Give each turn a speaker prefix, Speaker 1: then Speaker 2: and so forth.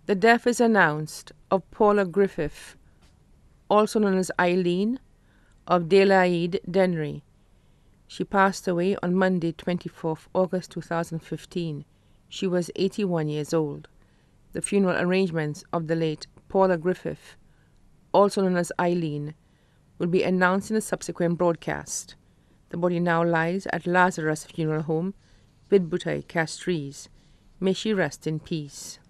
Speaker 1: The death is announced of Paula Griffith, also known as Eileen, of Delaide, Dennery. She passed away on Monday, 24th August 2015. She was 81 years old. The funeral arrangements of the late Paula Griffith, also known as Eileen, will be announced in a subsequent broadcast. The body now lies at Lazarus Funeral Home, Bidbutay, Castries. May she rest in peace.